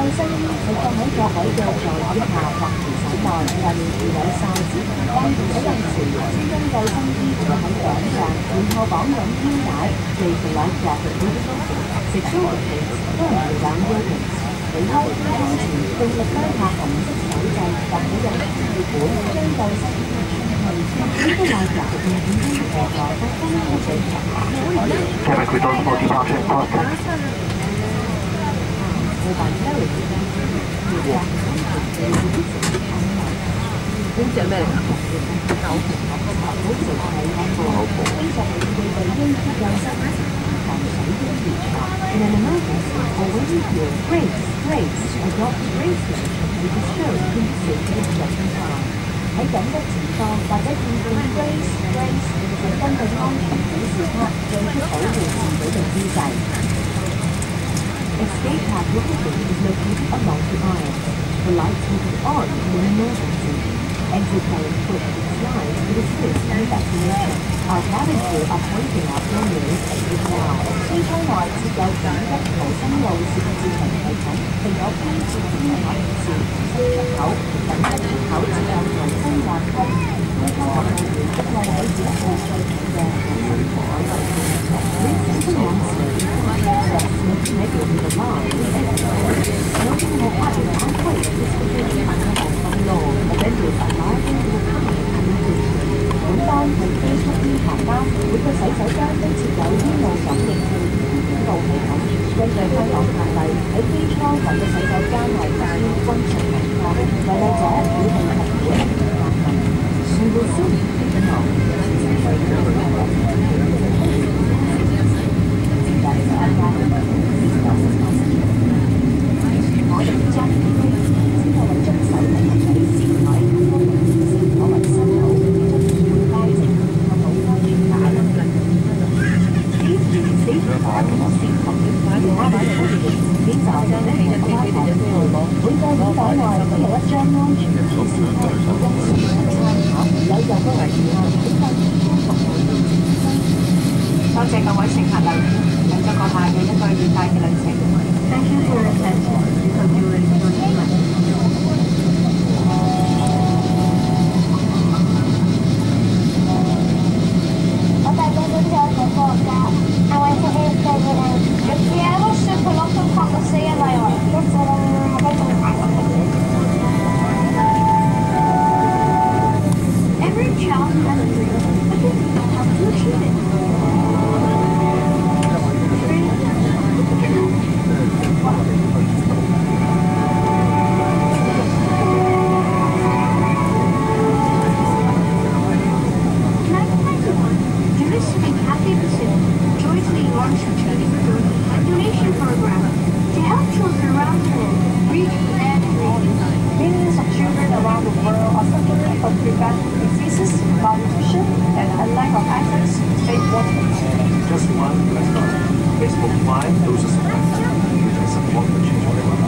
新衣係放喺座位嘅座椅下或扶手內，上面附有哨子。當使用時，先將救生衣放喺頸上，然後綁緊腰帶。Place the life jacket over the head. Secure the kids firmly around your waist. 離開天窗前，用力拉下紅色手掣或者用氣管將救生衣穿去。呢個 life jacket 嘅已經斜落到風口水上。 Traffic return for departure Boston. 呢隻咩嚟㗎？狗婆。 In an emergency, always use brace, adopt braces with the stroke in safety instruction time. 喺緊急情況或者見到 brace 係根據安全指示卡做出保護自己嘅姿勢。Escape hatch location is located along the aisle. The lights will be on in an emergency. Exit plane equipped with slides to assist in evacuation. Our cabin crew are pointing out your nearest exit now. 機艙內設有緊急逃生路線照明系統，並有標誌天台線同出口，緊急出口設有逃生滑梯。機艙服務員亦為喺指定最近嘅逃生海位置。This is the answer. Access connected with the line is excellent. Noting that having halfway is completely unable from law, vendors are liable to recover and inclusion. 本單係非出於航班，每個洗手間都設有煙霧感應器同警報系統。根據香港法例，喺機艙或者洗手間內發生軍事情況，違例者會被罰款500蚊。We will soon take them off. 我哋將之後為遵守行李線位，方便是可為新好，會帶證及冇安全帶。These safety parking seat pockets will have a coding. These are the car park door. 每個椅袋內都有一張安全指示卡，供市民參考。有任何疑問，請向機艙服務員諮詢。多謝各位乘客留意，享受閣下嘅一個愉快嘅旅程。Thank you for your attention. We hope you will enjoy your flight. 我大個咗之後想放假，I want to eat president. We have a super lot of conversation in my life. Every child has a dream, but they don't know how to achieve it. Millions of children around the world are suffering from preventive diseases, malnutrition, and a lack of access to safe water. Just one, let's go. Facebook Live doses of you can support the children.